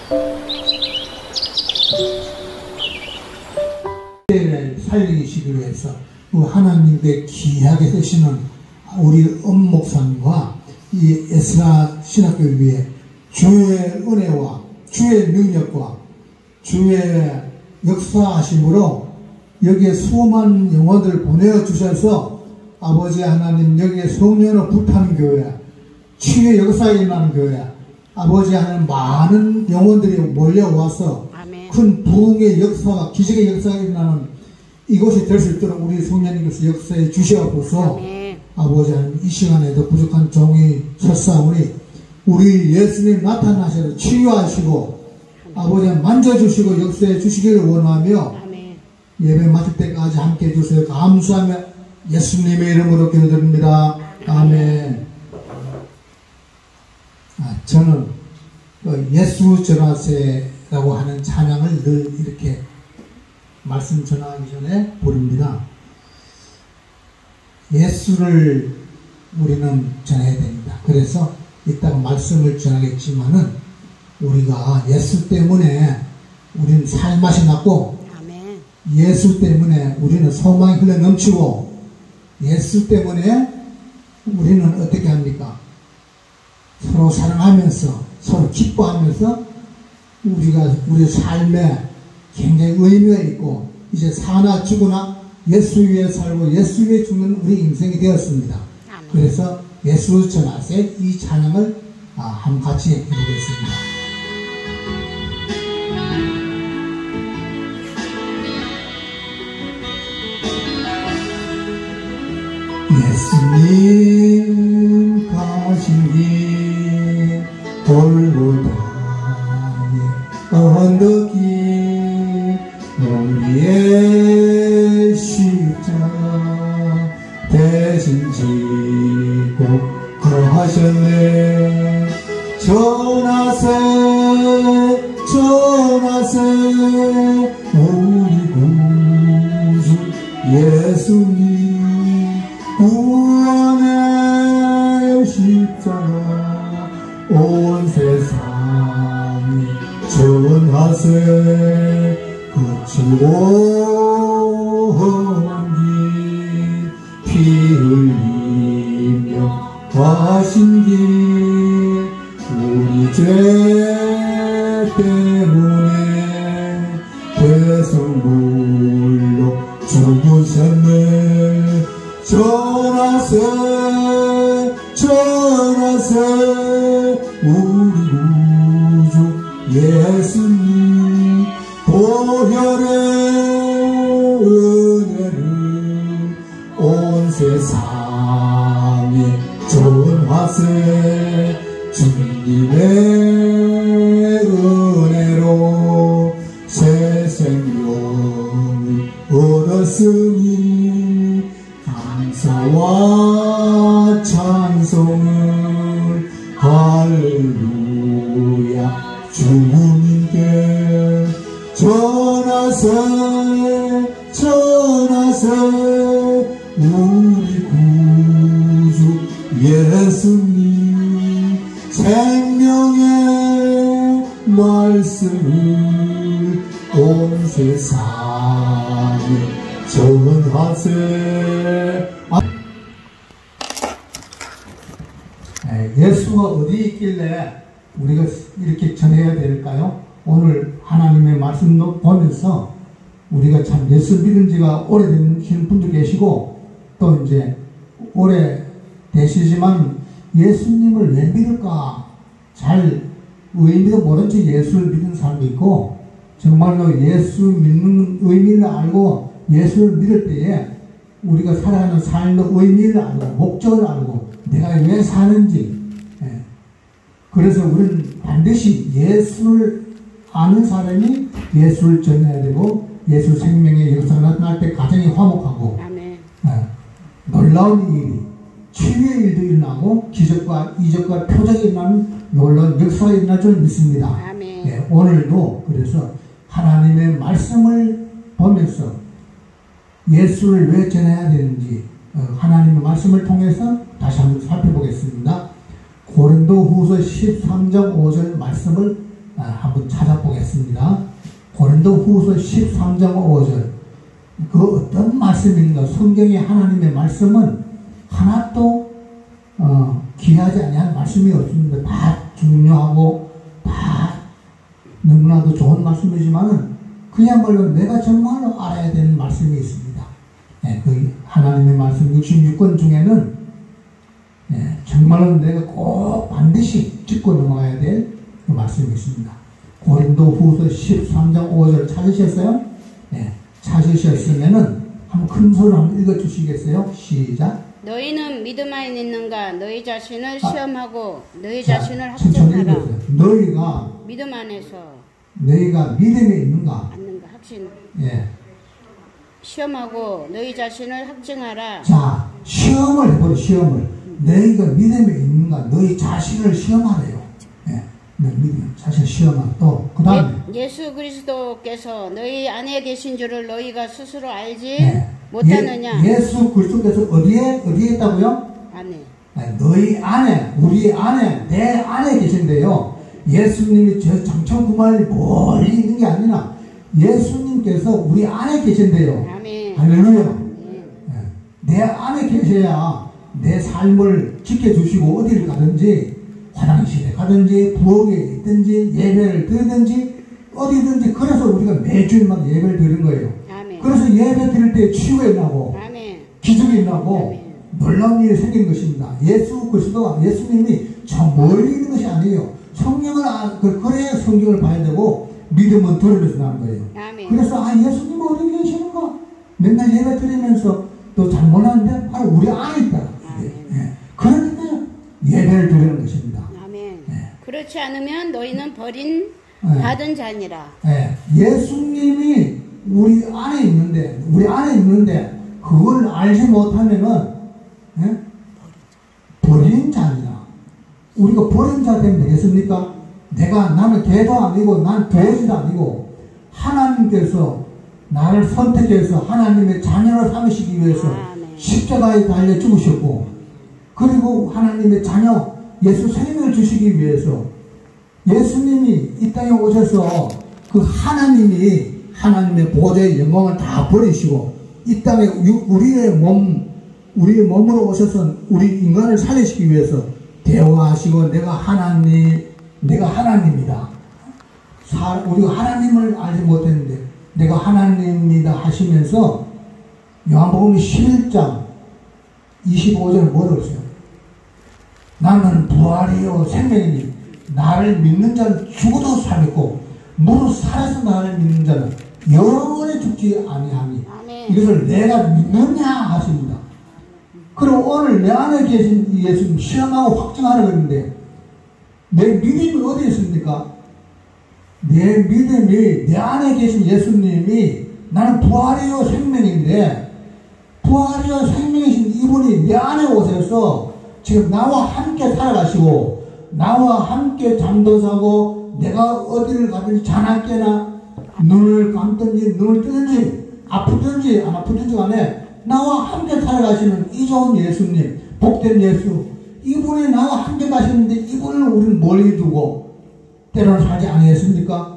살리시기 위해서 하나님께 귀하게 쓰시는 우리 엄목사님과 이 에스라 신학교위에 주의 은혜와 주의 능력과 주의 역사하심으로 여기에 수많은 영혼들을 보내주셔서 아버지 하나님 여기에 성령으로 불타는 교회, 치유의 역사에 일어나는 교회, 아버지 하나님 많은 영혼들이 몰려와서 아멘. 큰 부흥의 역사가 기적의 역사가 일어나는 이곳이 될 수 있도록 우리 성령님께서 역사해 주시옵소서. 아버지 하나님 이 시간에도 부족한 종이 섰사오니 우리 예수님 나타나셔서 치유하시고 아버지 하나님 만져주시고 역사해 주시기를 원하며 예배 마칠 때까지 함께 해주세요. 감사하며 예수님의 이름으로 기도드립니다. 아멘. 저는 예수 전하세라고 하는 찬양을 늘 이렇게 말씀 전하기 전에 부릅니다. 예수를 우리는 전해야 됩니다. 그래서 이따가 말씀을 전하겠지만은 우리가 예수 때문에 우리는 살맛이 났고 아멘. 예수 때문에 우리는 소망이 흘러 넘치고 예수 때문에 우리는 어떻게 합니까? 서로 사랑하면서 서로 기뻐하면서 우리가 우리 삶에 굉장히 의미가 있고 이제 사나 죽으나 예수 위에 살고 예수 위에 죽는 우리 인생이 되었습니다. 아멘. 그래서 예수 전하세 이 찬양을 한번 같이 해보겠습니다. 예수님 가신 길 골고다의 언덕이 우리의 십자가 대신 지고 거하셨네. 전하세 전하세 우리 구주 예수님 구원의 십자가 온 세상에 전하세. 거칠고 험한 길 피 흘리며 가신 길 우리 죄 때문에 대성물로 죽으셨네. 전하세 전하세 우리 구주 예수님 보혈의 은혜를 온 세상에 전하세. 주님의 은혜로 새 생명을 얻었으니 감사와 찬송을 할렐루야 주님께 전하세 전하세 우리 구주 예수님 생명의 말씀을 온 세상에 전하세. 예수가 어디 있길래 우리가 이렇게 전해야 될까요? 오늘 하나님의 말씀도 보면서 우리가 참 예수 믿은 지가 오래되신 분도 계시고 또 이제 오래 되시지만 예수님을 왜 믿을까 잘 의미도 모른 채 예수를 믿는 사람이 있고 정말로 예수 믿는 의미를 알고 예수를 믿을 때에 우리가 살아가는 삶의 의미를 알고 목적을 알고 내가 왜 사는지 그래서 우리는 반드시 예수를 아는 사람이 예수를 전해야 되고 예수 생명의 역사가 나타날 때 가정이 화목하고 놀라운 일이 치유의 일도 일어나고 기적과 이적과 표적이 일어나는 놀라운 역사가 일어날 줄 믿습니다. 오늘도 그래서 하나님의 말씀을 보면서 예수를 왜 전해야 되는지 하나님의 말씀을 통해서 다시 한번 살펴보겠습니다. 고린도후서 13장 5절 말씀을 한번 찾아보겠습니다. 고린도후서 13장 5절. 그 어떤 말씀인가? 성경의 하나님의 말씀은 하나도 귀하지 아니한 말씀이 없습니다. 다 중요하고 다 너무나도 좋은 말씀이지만은 그야말로 내가 정말로 알아야 되는 말씀이 있습니다. 그 하나님의 말씀 66권 중에는 정말로 내가 꼭 반드시 짚고 넘어가야 될 그 말씀이 있습니다. 고린도후서 13장 5절 찾으셨어요? 찾으셨으면은 한번 큰 소리로 한번 읽어주시겠어요? 시작. 너희는 믿음 안에 있는가? 너희 자신을 시험하고 너희 자신을 확증하라. 너희가 믿음 안에서 너희가 믿음에 있는가? 확신. 시험하고 너희 자신을 확증하라. 자, 시험을 해보라. 시험을. 너희가 믿음에 있는가? 너희 자신을 시험하래요. 믿음, 자신 시험하고 또 그 다음에 예수 그리스도께서 너희 안에 계신 줄을 너희가 스스로 알지 못하느냐? 예수 그리스도께서 어디에 있다고요? 안에. 너희 안에, 우리 안에, 내 안에 계신데요. 예수님이 저 장천구만리 멀리 있는 게 아니라 예수님께서 우리 안에 계신데요. 아멘. 할렐루야. 내 안에 계셔야 내 삶을 지켜주시고 어디를 가든지 화장실에 가든지 부엌에 있든지 예배를 드리든지 어디든지 그래서 우리가 매주일마다 예배를 드리는 거예요. 아멘. 그래서 예배 드릴 때 치유가 일어나고 기적이 일어나고 놀라운 일이 생긴 것입니다. 예수 그리스도가 예수님이 저 멀리 있는 것이 아니에요. 성경을 그래야 성경을 봐야 되고 믿음은 들으면서 나는 거예요. 아멘. 그래서 예수님 어디 계시는가? 맨날 예배 드리면서 또 잘 몰랐는데 바로 우리 안에 있다. 그러니까 예배를 드리는 것입니다. 아멘. 그렇지 않으면 너희는 버린 받은 자니라. 예수님이 우리 안에 있는데 그걸 알지 못하면은 버린 자니라. 우리가 버린 자 되면 되겠습니까? 나는 개도 아니고 난 돼지도 아니고 하나님께서 나를 선택해서 하나님의 자녀를 삼으시기 위해서 십자가에 달려 죽으셨고 그리고 하나님의 자녀 예수 생명을 주시기 위해서 예수님이 이 땅에 오셔서 그 하나님의 보좌의 영광을 다 버리시고 이 땅에 우리의 몸으로 오셔서 우리 인간을 살리시기 위해서 대화하시고 내가 하나님이다. 우리가 하나님을 알지 못했는데 내가 하나님이다 하시면서 요한복음 11장 25절에 뭐라고 했어요? 나는 부활이요 생명이니 나를 믿는 자는 죽어도 살겠고 무릇 살아서 나를 믿는 자는 영원히 죽지 아니하니 이것을 내가 믿느냐 하십니다. 그럼 오늘 내 안에 계신 예수님 시험하고 확증하라고 했는데 내 믿음이 어디에 있습니까? 내 믿음이 내 안에 계신 예수님이 나는 부활이요 생명인데 부활이요 생명이신 이분이 내 안에 오셔서 지금 나와 함께 살아가시고 나와 함께 잠도 자고 내가 어디를 가든지 자나깨나 눈을 감든지 눈을 뜨든지 아프든지 안 아프든지 간에 나와 함께 살아가시는 이 좋은 예수님 복된 예수 이분이 나와 함께 가시는데 이분을 우리는 멀리 두고 때로는 살지 아니겠습니까?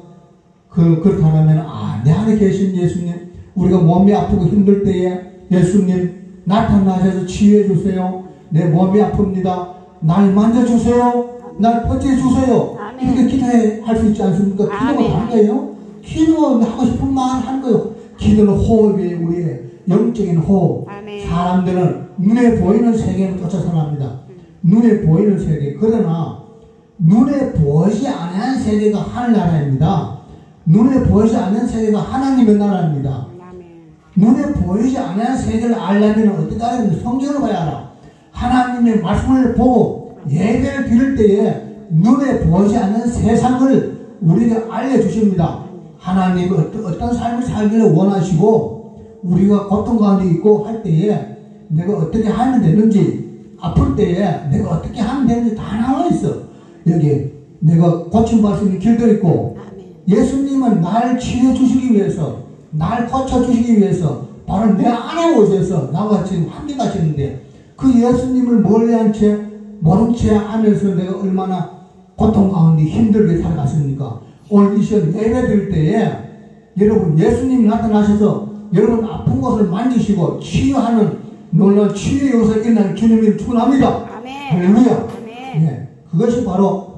그렇다면 내 안에 계신 예수님 우리가 몸이 아프고 힘들 때에 예수님 나타나셔서 치유해 주세요. 내 몸이 아픕니다. 날 만져주세요. 날 버텨 주세요. 이렇게 기도할 수 있지 않습니까? 기도가 하는 거예요. 기도하고 싶은 말 하는 거예요. 기도는 호흡이에요. 우리의 영적인 호흡. 사람들은 눈에 보이는 세계를 쫓아 살아갑니다. 눈에 보이는 세계. 그러나 눈에 보이지 않는 세계가 하늘나라입니다. 눈에 보이지 않는 세계가 하나님의 나라입니다. 눈에 보이지 않는 세계를 알려면 어떻게 알아야 되는지 성경을 봐야 알아. 하나님의 말씀을 보고 예배를 드릴 때에 눈에 보이지 않는 세상을 우리에게 알려주십니다. 하나님은 어떤 삶을 살기를 원하시고 우리가 고통 가운데 있고 할 때에 내가 어떻게 하면 되는지 아플 때에 내가 어떻게 하면 되는지 다 나와 있어. 여기 내가 고침받을 수 있는 길도 있고 예수님은 나를 치료해 주시기 위해서 날 고쳐주시기 위해서 바로 내 안에 오셔서 나와 지금 함께 가시는데 그 예수님을 멀리한 채 모른 채 하면서 내가 얼마나 고통 가운데 힘들게 살아갔습니까? 오늘 이 시간 예배 드릴 때에 여러분 예수님이 나타나셔서 여러분 아픈 곳을 만지시고 치유하는 놀라운 치유의 요소가 일어나는 주님이 축원합니다. 할렐루야. 네, 그것이 바로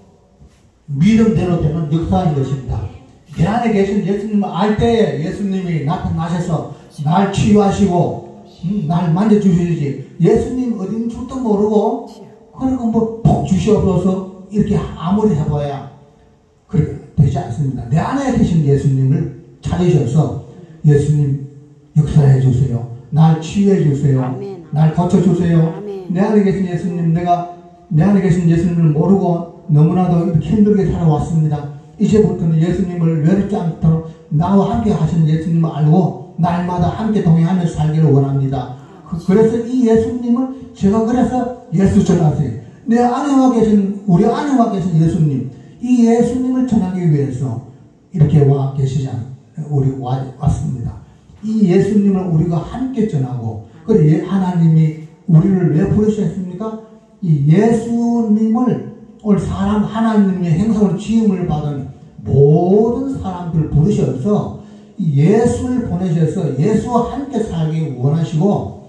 믿음대로 되는 역사인 것입니다. 내 안에 계신 예수님을 알 때에 예수님이 나타나셔서 날 치유하시고 날 만져주시지, 예수님 어딘 줄도 모르고 그리고 뭐 복 주시옵소서 이렇게 아무리 해봐야 그렇게 되지 않습니다. 내 안에 계신 예수님을 찾으셔서 예수님 역사해 주세요. 날 치유해 주세요. 아멘. 날 고쳐주세요. 아멘. 내 안에 계신 예수님, 내가 내 안에 계신 예수님을 모르고 너무나도 이렇게 힘들게 살아왔습니다. 이제부터는 예수님을 외롭지 않도록 나와 함께 하시는 예수님을 알고 날마다 함께 동행하면서 살기를 원합니다. 그래서 이 예수님을 제가 그래서 예수 전하세요. 내 안에와 계신, 우리 안에와 계신 예수님, 이 예수님을 전하기 위해서 이렇게 와 계시지 우리 왔습니다. 이 예수님을 우리가 함께 전하고, 그래 하나님이 우리를 왜 부르셨습니까? 이 예수님을 오늘 사람 하나님의 행성으로 지음을 받은 모든 사람들을 부르셔서 예수를 보내셔서 예수와 함께 살기 원하시고,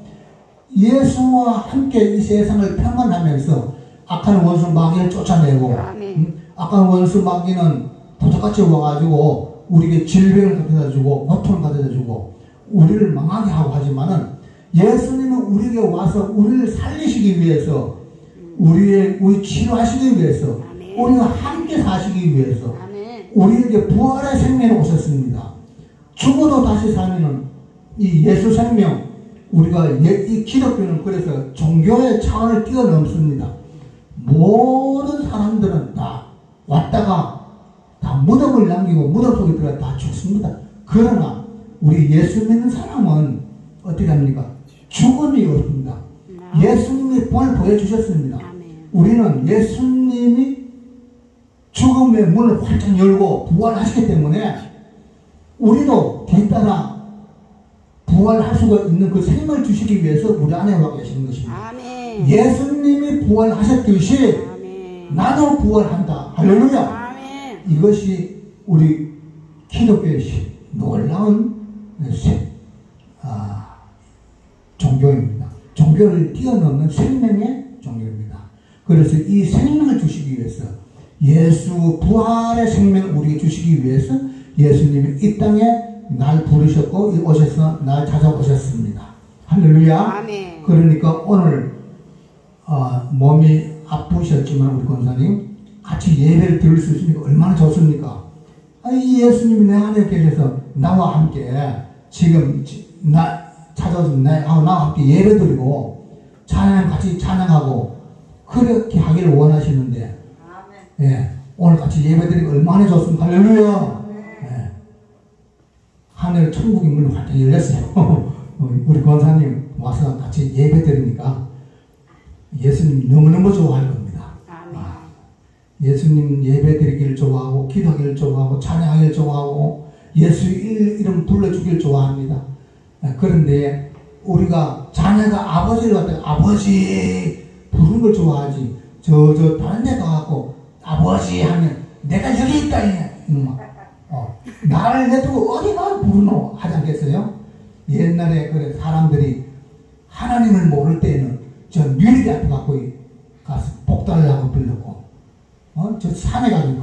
예수와 함께 이 세상을 평안하면서 악한 원수 마귀를 쫓아내고, 악한 원수 마귀는 도적같이 와가지고 우리에게 질병을 가져다 주고 고통을 가져다 주고 우리를 망하게 하고 하지만은, 예수님은 우리에게 와서 우리를 살리시기 위해서, 우리 치료하시기 위해서, 우리가 함께 사시기 위해서 우리에게 부활의 생명이 오셨습니다. 죽어도 다시 사는 이 예수 생명, 우리가 이 기독교는 그래서 종교의 차원을 뛰어넘습니다. 모든 사람들은 다 왔다가 다 무덤을 남기고 무덤 속에 들어가 다 죽습니다. 그러나 우리 예수 믿는 사람은 어떻게 합니까? 죽음이 없습니다. 예수님이 본을 보여주셨습니다. 우리는 예수님이 죽음의 문을 활짝 열고 부활하시기 때문에 우리도 뒤따라 부활할 수가 있는 그 생명을 주시기 위해서 우리 안에 와 계시는 것입니다. 아멘. 예수님이 부활하셨듯이 아멘. 나도 부활한다. 할렐루야. 아멘. 이것이 우리 기독교의 놀라운 종교입니다. 종교를 뛰어넘는 생명의 종교입니다. 그래서 이 생명을 주시기 위해서, 예수 부활의 생명을 우리에게 주시기 위해서 예수님이 이 땅에 날 부르셨고 오셔서 날 찾아오셨습니다. 할렐루야. 아멘. 그러니까 오늘 몸이 아프셨지만 우리 권사님 같이 예배를 드릴 수 있으니까 얼마나 좋습니까? 이 예수님이 내 안에 계셔서 나와 함께 지금 나 찾아서 나와 함께 예배 드리고 찬양 같이 찬양하고 그렇게 하기를 원하시는데, 예, 오늘 같이 예배 드리고 얼마나 좋습니까? 할렐루야. 예. 하늘 천국의 문이 활짝 열렸어요. 우리 권사님 와서 같이 예배 드리니까 예수님 너무너무 좋아할 겁니다. 예수님 예배 드리기를 좋아하고 기도하기를 좋아하고 찬양하기를 좋아하고 예수 이름 불러주기를 좋아합니다. 그런데 우리가 자녀가 아버지를 갖다가 아버지 부르는 걸 좋아하지, 저 다른 데 가갖고 아버지 하면 내가 여기 있다 나를 내두고 어디가 부르노 하지 않겠어요? 옛날에 그래 사람들이 하나님을 모를 때는 저 뮤리기 앞에 갖고 가서 복 달라고 빌렸고, 저 산에 가지고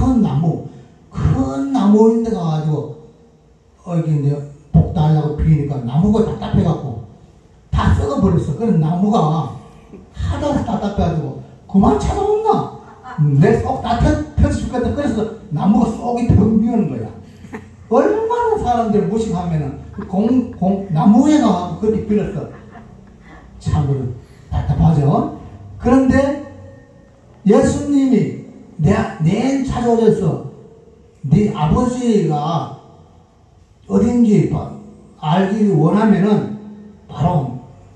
큰 나무인데 가가지고 여기 이제 복 달라고 비니까 나무가 답답해갖고 다 썩어버렸어. 그런 나무가 하다 답답해가지고 그만 찾아온나? 내 속 다 펴서 죽겠다. 그래서 나무가 쏙이 텅 비우는 거야. 얼마나 사람들 무식하면은 나무에 가서 그렇게 빌었어. 참으로 답답하죠? 그런데 예수님이 내 찾아오셔서 네 아버지가 어딘지 알기 원하면은 바로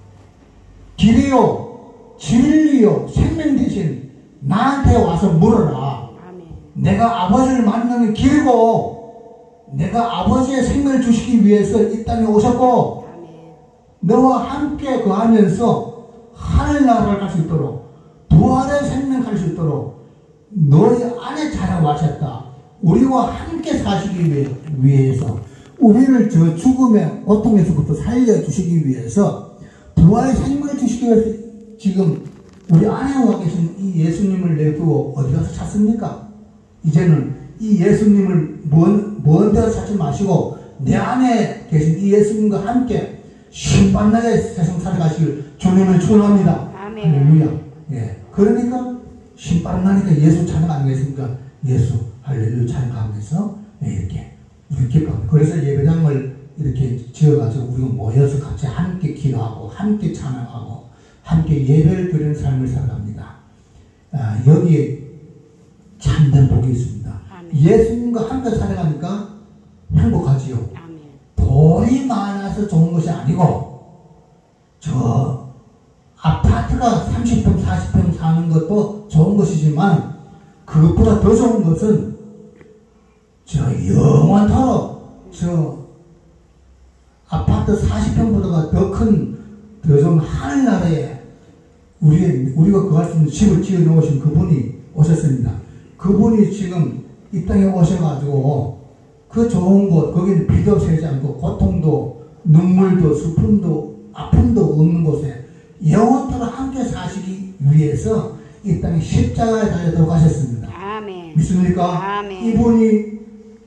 길이요, 진리요, 생명 대신 나한테 와서 물어라. 내가 아버지를 만나는 길이고, 내가 아버지의 생명을 주시기 위해서 이 땅에 오셨고, 너와 함께 거하면서 하늘나라를 갈 수 있도록, 부활의 생명 갈 수 있도록 너희 안에 찾아와셨다. 우리와 함께 사시기 위해서 우리를 저 죽음의 고통에서부터 살려주시기 위해서 부활의 생명을 주시기 위해서 지금 우리 안에 와 계신 이 예수님을 내두고 어디 가서 찾습니까? 이제는 이 예수님을 먼 데서 찾지 마시고 내 안에 계신 이 예수님과 함께 신바나게 세상 살아가시길 주님을 축원합니다. 아멘. 할렐루야. 예. 그러니까 신바나니까 예수 찬양 아니겠습니까? 예수 할렐루야 찬양하면서 이렇게 우리 기뻐합니다. 그래서 예배당을 이렇게 지어가지고 우리가 모여서 같이 함께 기도하고 함께 찬양하고 함께 예배를 드리는 삶을 살아갑니다. 여기에 참된 복이 있습니다. 아멘. 예수님과 함께 살아가니까 행복하지요. 아멘. 돈이 많아서 좋은 것이 아니고 저 아파트가 30평 40평 사는 것도 좋은 것이지만 그것보다 더 좋은 것은 저 영원토록 저 아파트 40평보다가 더 좋은 하늘나라에 우리가 구할 수 있는 집을 지어 놓으신 그분이 오셨습니다. 그분이 지금 이 땅에 오셔가지고 그 좋은 곳, 거기는 비도 새지 않고 고통도 눈물도 슬픔도 아픔도 없는 곳에 영원토록 함께 사시기 위해서 이 땅에 십자가에 달려 들어가셨습니다. 아멘. 믿습니까? 아멘. 이분이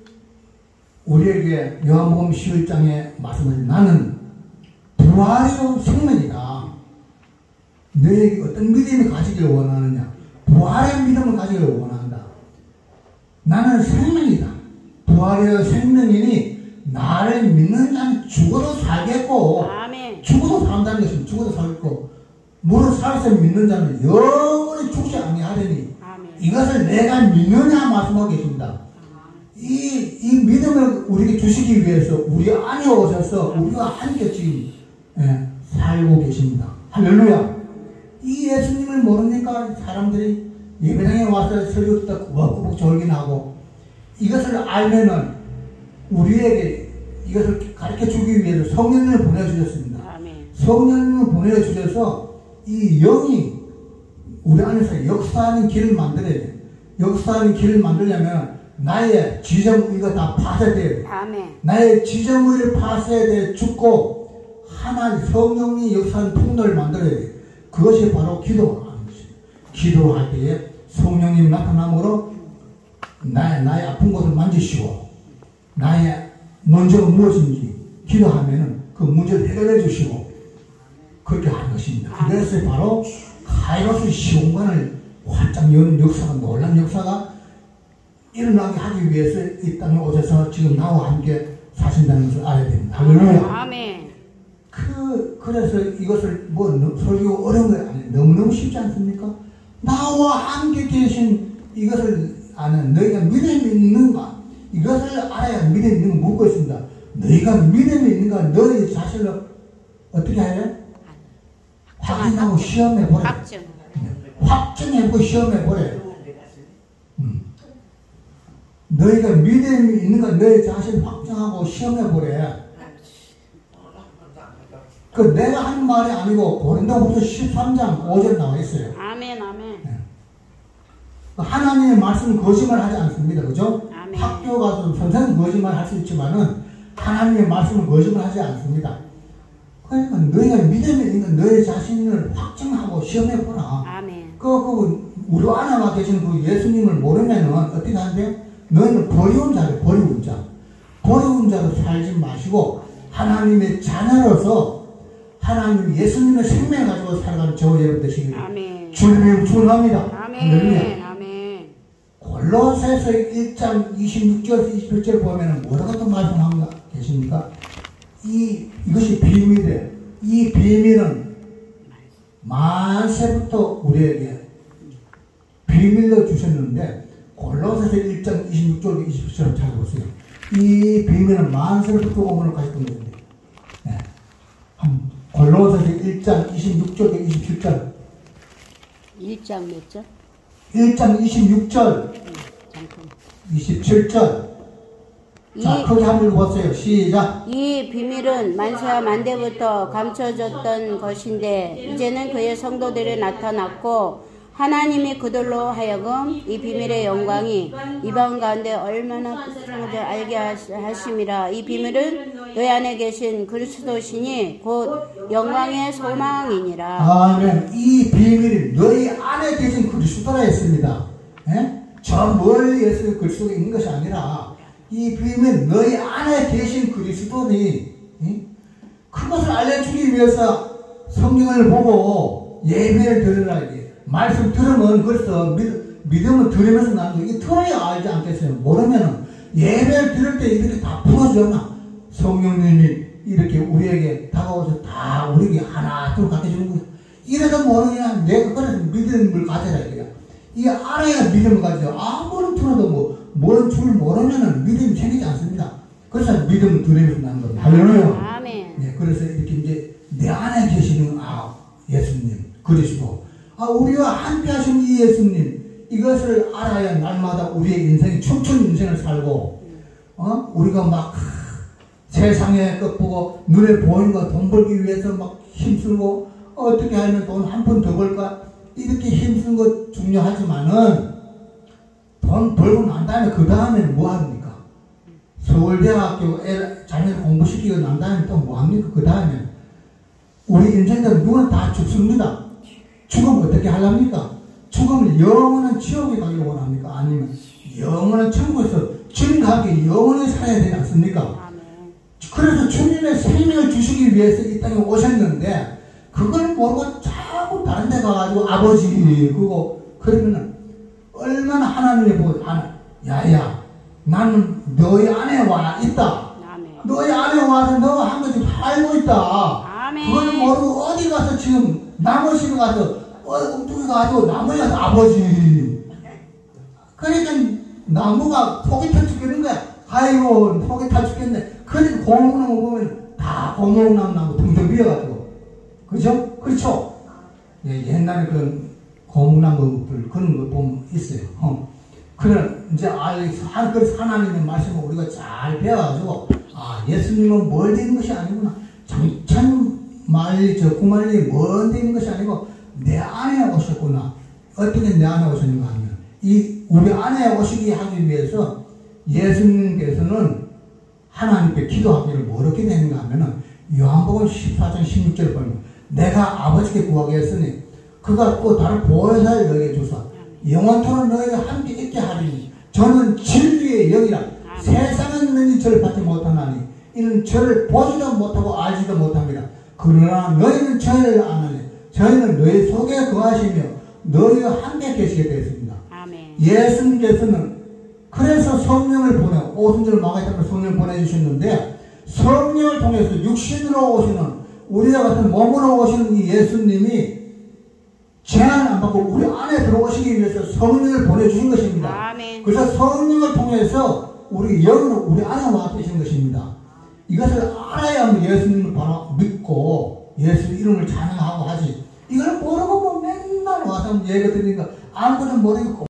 우리에게 요한복음 11장에 말씀하신 나는 부활의 생명이다. 너에게 어떤 믿음을 가지기를 원하느냐? 부활의 믿음을 가지기를 원한다. 나는 생명이다. 부활의 생명이니 나를 믿는 자는 죽어도 살겠고 아멘. 죽어도 산다는 것은 죽어도 살겠고 무릇 살아서 믿는 자는 영원히 죽지 아니하리니 아멘. 이것을 내가 믿느냐 말씀하고 계십니다. 이 믿음을 우리에게 주시기 위해서 우리 안에 오셔서 우리와 함께 지금 살고 계십니다. 할렐루야. 이 예수님을 모르니까 사람들이 예배당에 와서 설교 듣다 꾸벅꾸벅 졸긴하고 이것을 알면은 우리에게 이것을 가르쳐 주기 위해서 성령님을 보내주셨습니다. 아멘. 성령님을 보내주셔서 이 영이 우리 안에서 역사하는 길을 만들어야 돼. 역사하는 길을 만들려면 나의 지정의가 다 파쇄돼야 돼. 아멘. 나의 지정의를 파쇄돼 죽고 하나님 성령이 역사하는 통로를 만들어야 돼. 그것이 바로 기도하는 것입니다. 기도할 때에 성령님 나타남으로 나의 아픈 곳을 만지시고 나의 문제가 무엇인지 기도하면은 그 문제를 해결해 주시고 그렇게 하는 것입니다. 그래서 바로 카이로스 시공간을 활짝 여는 역사가 놀라운 역사가 일어나게 하기 위해서 이 땅에 오셔서 지금 나와 함께 사신다는 것을 알아야 됩니다. 할렐루야. 아멘. 그래서 이것을 뭐 설교 어려운 거 아니에요. 너무너무 쉽지 않습니까? 나와 함께 계신 이것을 아는 너희가 믿음이 있는가? 이것을 알아야 믿음이 있는 걸 묻고 있습니다. 너희가 믿음이 있는가? 너희 자신을 어떻게 해야 돼? 확인하고 시험해보래. 확증해보고 시험해보래. 너희가 믿음이 있는가? 너희 자신을 확증하고 시험해보래. 그 내가 하는 말이 아니고 고린도후서 13장 5절 나와 있어요. 아멘. 아멘. 하나님의 말씀은 거짓말 하지 않습니다. 그죠? 아멘. 학교 가서 선생님 거짓말 할 수 있지만은 하나님의 말씀은 거짓말 하지 않습니다. 그러니까 너희가 믿음이 있는 너희 자신을 확증하고 시험해보라. 아멘. 우리 안에 와 계신 그 예수님을 모르면은 어떻게 하는데? 너희는 버리운 자래, 버리운 자. 버리운 자로 살지 마시고 하나님의 자녀로서 하나님 예수님의 생명을 가지고 살아가는 저와 여러분 되시길 주님을 축원합니다. 아멘. 아멘. 골로새서 1장 26절 27절 보면은 뭐라고 또 말씀하고 계십니까? 이것이 비밀이에요. 이 비밀은 만세부터 우리에게 비밀로 주셨는데 골로새서 1장 26절 27절 찾아보세요. 이 비밀은 만세부터 오문을 가졌던 것입니다. 네. 골로새서 1장 26절 27절 1장 몇 절? 1장 26절 27절 자, 크게 한번 읽어보세요. 시작. 이 비밀은 만세와 만대부터 감춰졌던 것인데 이제는 그의 성도들에 나타났고 하나님이 그들로 하여금 이 비밀의 영광이 이방 가운데 얼마나 크신지 알게 하심이라. 이 비밀은 너희 안에 계신 그리스도시니 곧 영광의 소망이니라. 아멘. 이 비밀이 너희 안에 계신 그리스도라 했습니다. 예? 저 멀리 예수 그리스도가 있는 것이 아니라 이 비밀은 너희 안에 계신 그리스도니, 예? 그것을 알려주기 위해서 성경을 보고 예배를 드리라. 말씀 들으면 그래서 믿음을 들으면서 나는 이게 들어야 알지 않겠어요? 모르면은 예배를 들을 때 이렇게 다 풀어주잖아. 성령님이 이렇게 우리에게 다가오셔서 다 우리에게 하나 둘 가르쳐주는 거야. 이래도 모르냐? 내가 그래서 믿음을 가져라 이거야. 이게 알아야 믿음을 가져. 아무리 들어도 뭔 줄 모르면은 믿음이 생기지 않습니다. 그래서 믿음을 들으면서 나는 거야. 할렐루야. 아멘. 네, 그래서 이렇게 이제 내 안에 계시는 예수님 그리스도. 우리와 함께 하신 이 예수님, 이것을 알아야 날마다 우리의 인생이 춤춘 인생을 살고, 우리가 막 세상에 끝보고 눈에 보이는 거 돈 벌기 위해서 막 힘쓰고, 어떻게 하면 돈 한 푼 더 벌까? 이렇게 힘쓰는 거 중요하지만은, 돈 벌고 난 다음에 그 다음에는 뭐 합니까? 서울대학교 자녀 공부시키고 난 다음에 또 뭐 합니까? 그 다음에 우리 인생들은 누구나 다 죽습니다. 죽으면 어떻게 하렵니까? 죽으면 영원한 지옥에 가기를 원합니까? 아니면 영원한 천국에서 증거하게 영원히 살아야 되지 않습니까? 그래서 주님의 생명을 주시기 위해서 이 땅에 오셨는데 그걸 모르고 자꾸 다른 데 가가지고 아버지 그러면은 얼마나 하나님이 보고 야야 나는 너희 안에 와 있다. 너희 안에 와서 너가 한 가지 알고 있다. 그걸 모르고 어디 가서 지금 나무시로 가서 엉뚱이 가서 나무에 가서 아버지. 그러니까 나무가 속이 타 죽겠는 거야. 아이고 속이 타 죽겠네. 그러니까 고목나무 보면 다 고목나무 둥둥 비어가지고 그죠? 그렇죠? 예, 옛날에 그 고목나무들 그런 거 보면 있어요. 그래 이제 그래서 하나님의 말씀을 우리가 잘 배워가지고 예수님은 멀리 있는 것이 아니구나. 천만리 구만리 멀리 있는 것이 아니고 내 안에 오셨구나. 어떻게 내 안에 오셨는가 하면 우리 안에 오시기 하기 위해서 예수님께서는 하나님께 기도하기를 어떻게 되는가 하면은 요한복음 14장 16절 보면 내가 아버지께 구하겠으니 그가 또 다른 보혜사를 너에게 주사 영원토록 너희가 함께 있게 하리니 저는 진리의 영이라 세상은 너희 저를 받지 못하나니 이는 저를 보지도 못하고 알지도 못합니다. 그러나 너희는 저를 아나니 저희는 너희 속에 거하시며 너희와 함께 계시게 되었습니다. 아멘. 예수님께서는 그래서 성령을 오순절 마가다면 성령을 보내주셨는데 성령을 통해서 육신으로 오시는 우리와 같은 몸으로 오시는 이 예수님이 제한 안 받고 우리 안에 들어오시기 위해서 성령을 보내주신 것입니다. 아멘. 그래서 성령을 통해서 우리 영으로 우리 안에 와 계신 것입니다. 이것을 알아야 예수님을 바로 믿고 예수 이름을 찬양하고 하지. 이걸 모르고 맨날 와서 예배 드리니까 아무것도 모르고